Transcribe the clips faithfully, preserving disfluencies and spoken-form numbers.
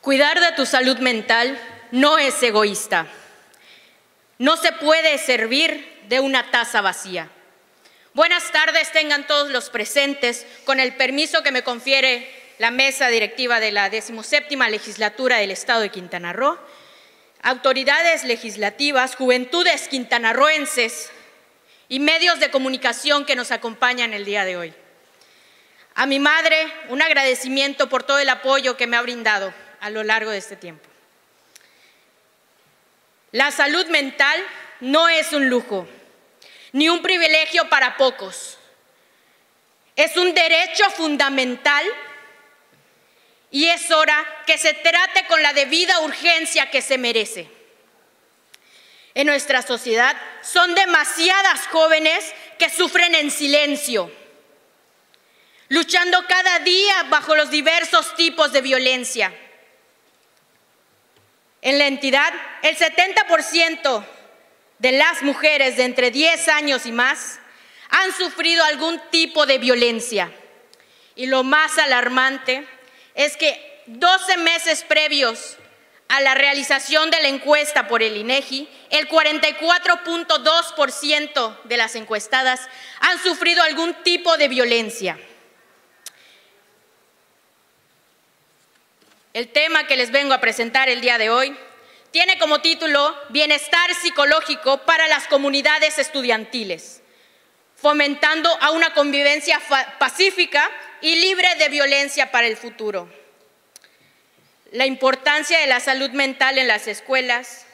Cuidar de tu salud mental no es egoísta. No se puede servir de una taza vacía. Buenas tardes tengan todos los presentes, con el permiso que me confiere la mesa directiva de la decimoséptima legislatura del Estado de Quintana Roo, autoridades legislativas, juventudes quintanarroenses y medios de comunicación que nos acompañan el día de hoy. A mi madre, un agradecimiento por todo el apoyo que me ha brindado a lo largo de este tiempo. La salud mental no es un lujo, ni un privilegio para pocos. Es un derecho fundamental y es hora que se trate con la debida urgencia que se merece. En nuestra sociedad son demasiadas jóvenes que sufren en silencio, luchando cada día bajo los diversos tipos de violencia. En la entidad, el setenta por ciento de las mujeres de entre diez años y más han sufrido algún tipo de violencia. Y lo más alarmante es que doce meses previos a la realización de la encuesta por el INEGI, el cuarenta y cuatro punto dos por ciento de las encuestadas han sufrido algún tipo de violencia. El tema que les vengo a presentar el día de hoy tiene como título Bienestar psicológico para las comunidades estudiantiles, fomentando a una convivencia pacífica y libre de violencia para el futuro. La importancia de la salud mental en las escuelas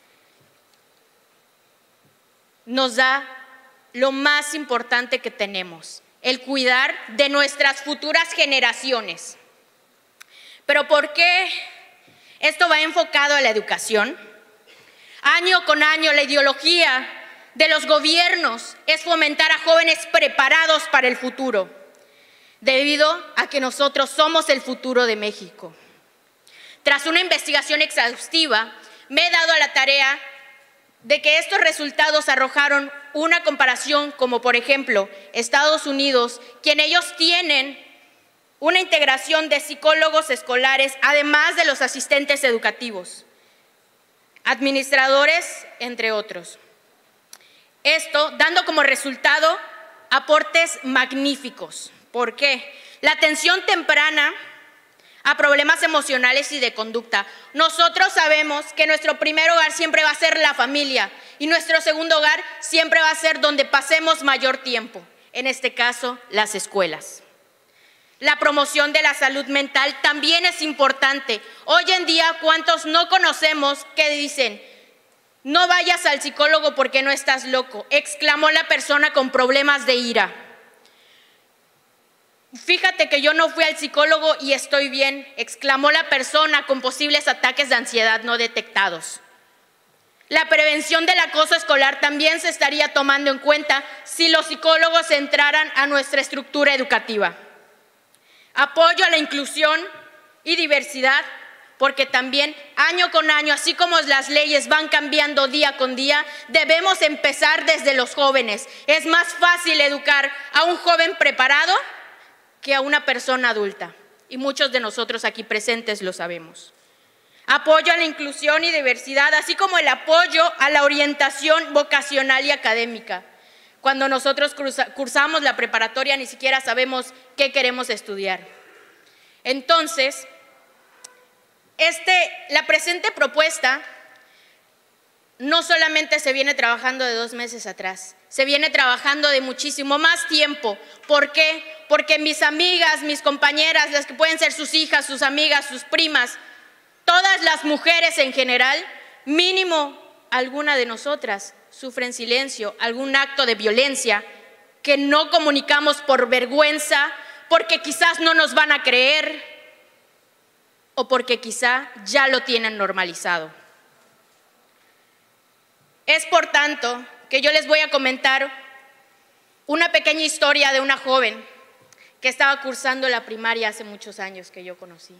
nos da lo más importante que tenemos, el cuidar de nuestras futuras generaciones. ¿Pero por qué esto va enfocado a la educación? Año con año la ideología de los gobiernos es fomentar a jóvenes preparados para el futuro, debido a que nosotros somos el futuro de México. Tras una investigación exhaustiva, me he dado a la tarea de que estos resultados arrojaron una comparación como, por ejemplo, Estados Unidos, quien ellos tienen una integración de psicólogos escolares, además de los asistentes educativos, administradores, entre otros. Esto dando como resultado aportes magníficos. ¿Por qué? La atención temprana a problemas emocionales y de conducta. Nosotros sabemos que nuestro primer hogar siempre va a ser la familia y nuestro segundo hogar siempre va a ser donde pasemos mayor tiempo, en este caso, las escuelas. La promoción de la salud mental también es importante. Hoy en día, ¿cuántos no conocemos que dicen, no vayas al psicólogo porque no estás loco? Exclamó la persona con problemas de ira. Fíjate que yo no fui al psicólogo y estoy bien, exclamó la persona con posibles ataques de ansiedad no detectados. La prevención del acoso escolar también se estaría tomando en cuenta si los psicólogos entraran a nuestra estructura educativa. Apoyo a la inclusión y diversidad, porque también año con año, así como las leyes van cambiando día con día, debemos empezar desde los jóvenes. Es más fácil educar a un joven preparado que a una persona adulta, y muchos de nosotros aquí presentes lo sabemos. Apoyo a la inclusión y diversidad, así como el apoyo a la orientación vocacional y académica. Cuando nosotros cursamos la preparatoria ni siquiera sabemos qué queremos estudiar. Entonces, este, la presente propuesta no solamente se viene trabajando de dos meses atrás, se viene trabajando de muchísimo más tiempo. ¿Por qué? Porque mis amigas, mis compañeras, las que pueden ser sus hijas, sus amigas, sus primas, todas las mujeres en general, mínimo alguna de nosotras, sufre en silencio algún acto de violencia que no comunicamos por vergüenza, porque quizás no nos van a creer o porque quizá ya lo tienen normalizado. Es por tanto que yo les voy a comentar una pequeña historia de una joven que estaba cursando la primaria hace muchos años que yo conocí.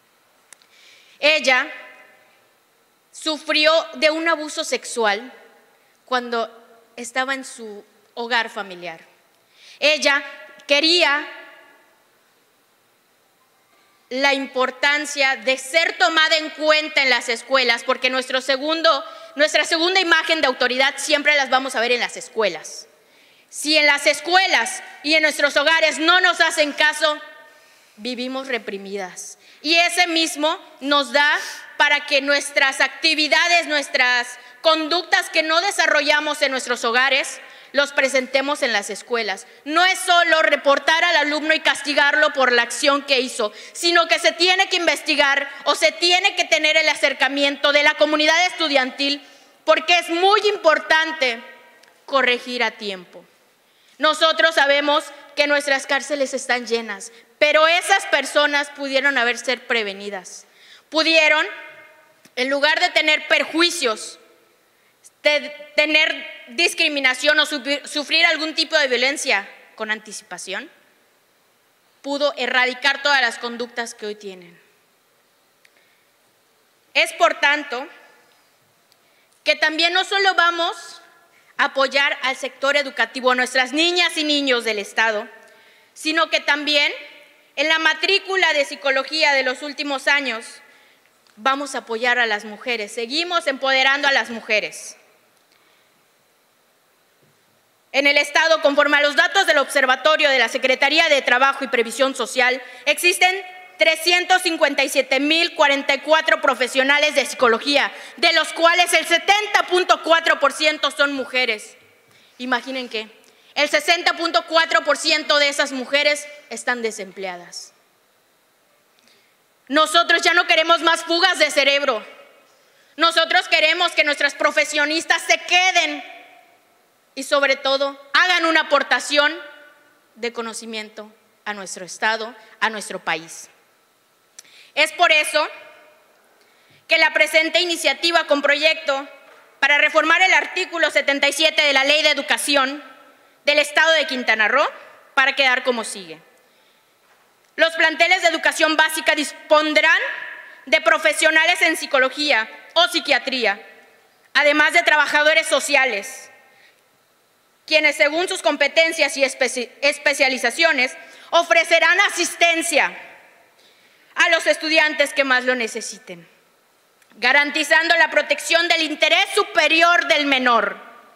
Ella sufrió de un abuso sexual cuando estaba en su hogar familiar. Ella quería la importancia de ser tomada en cuenta en las escuelas, porque nuestro segundo, nuestra segunda imagen de autoridad siempre las vamos a ver en las escuelas. Si en las escuelas y en nuestros hogares no nos hacen caso, vivimos reprimidas. Y ese mismo nos da para que nuestras actividades, nuestras conductas que no desarrollamos en nuestros hogares, los presentemos en las escuelas. No es solo reportar al alumno y castigarlo por la acción que hizo, sino que se tiene que investigar o se tiene que tener el acercamiento de la comunidad estudiantil, porque es muy importante corregir a tiempo. Nosotros sabemos que nuestras cárceles están llenas, pero esas personas pudieron haber sido prevenidas. Pudieron, en lugar de tener perjuicios, de tener discriminación o sufrir algún tipo de violencia con anticipación, pudo erradicar todas las conductas que hoy tienen. Es por tanto que también no solo vamos a apoyar al sector educativo, a nuestras niñas y niños del Estado, sino que también en la matrícula de psicología de los últimos años vamos a apoyar a las mujeres, seguimos empoderando a las mujeres. En el Estado, conforme a los datos del Observatorio de la Secretaría de Trabajo y Previsión Social, existen trescientos cincuenta y siete mil cuarenta y cuatro profesionales de psicología, de los cuales el setenta punto cuatro por ciento son mujeres. Imaginen que el sesenta punto cuatro por ciento de esas mujeres están desempleadas. Nosotros ya no queremos más fugas de cerebro. Nosotros queremos que nuestras profesionistas se queden y sobre todo hagan una aportación de conocimiento a nuestro Estado, a nuestro país. Es por eso que la presente iniciativa con proyecto para reformar el artículo setenta y siete de la Ley de Educación del Estado de Quintana Roo para quedar como sigue. Los planteles de educación básica dispondrán de profesionales en psicología o psiquiatría, además de trabajadores sociales, quienes según sus competencias y espe- especializaciones ofrecerán asistencia a los estudiantes que más lo necesiten, garantizando la protección del interés superior del menor.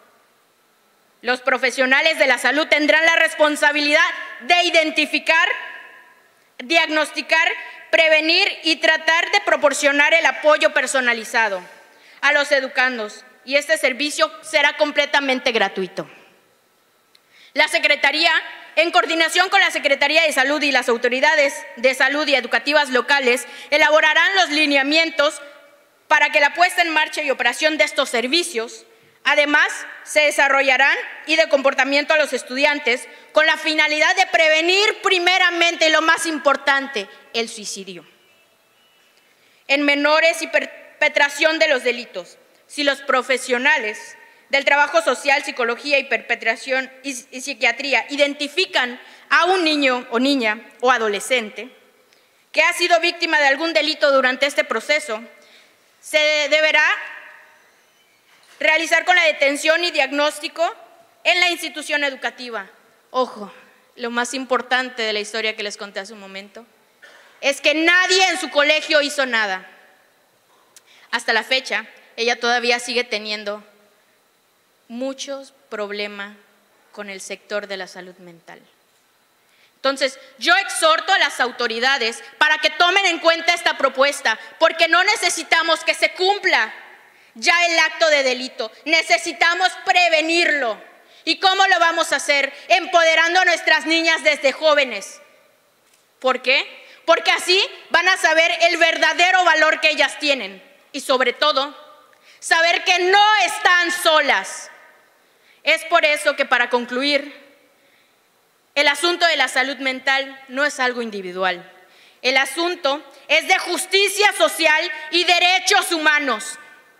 Los profesionales de la salud tendrán la responsabilidad de identificar, diagnosticar, prevenir y tratar de proporcionar el apoyo personalizado a los educandos, y este servicio será completamente gratuito. La Secretaría, en coordinación con la Secretaría de Salud y las autoridades de salud y educativas locales, elaborarán los lineamientos para que la puesta en marcha y operación de estos servicios. Además, se desarrollarán y de comportamiento a los estudiantes con la finalidad de prevenir primeramente, lo más importante, el suicidio en menores y perpetración de los delitos. Si los profesionales del trabajo social, psicología y perpetración y, y psiquiatría identifican a un niño o niña o adolescente que ha sido víctima de algún delito durante este proceso, se deberá realizar con la detención y diagnóstico en la institución educativa. Ojo, lo más importante de la historia que les conté hace un momento es que nadie en su colegio hizo nada. Hasta la fecha, ella todavía sigue teniendo muchos problemas con el sector de la salud mental. Entonces, yo exhorto a las autoridades para que tomen en cuenta esta propuesta, porque no necesitamos que se cumpla ya el acto de delito, necesitamos prevenirlo. ¿Y cómo lo vamos a hacer? Empoderando a nuestras niñas desde jóvenes. ¿Por qué? Porque así van a saber el verdadero valor que ellas tienen y sobre todo, saber que no están solas. Es por eso que para concluir, el asunto de la salud mental no es algo individual. El asunto es de justicia social y derechos humanos.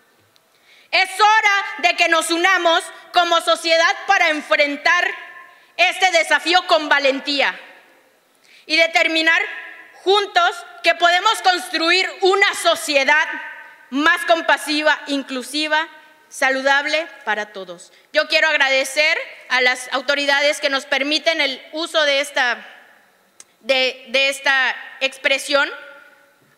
Es hora de que nos unamos como sociedad para enfrentar este desafío con valentía y determinar juntos que podemos construir una sociedad más compasiva, inclusiva, saludable para todos. Yo quiero agradecer a las autoridades que nos permiten el uso de esta, de, de esta expresión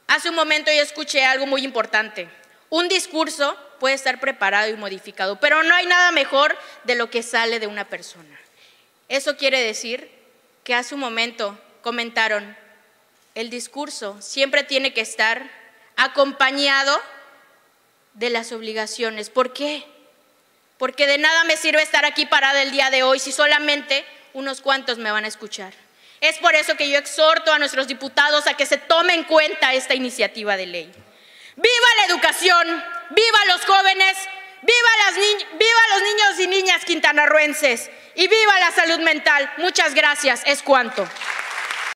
Hace un momento yo escuché algo muy importante. Un discurso puede estar preparado y modificado, pero no hay nada mejor de lo que sale de una persona. Eso quiere decir que hace un momento comentaron, el discurso siempre tiene que estar acompañado de las obligaciones. ¿Por qué? Porque de nada me sirve estar aquí parada el día de hoy si solamente unos cuantos me van a escuchar. Es por eso que yo exhorto a nuestros diputados a que se tome en cuenta esta iniciativa de ley. ¡Viva la educación! ¡Viva los jóvenes! ¡Viva, las ¡Viva los niños y niñas quintanarroenses! ¡Y viva la salud mental! Muchas gracias. Es cuanto.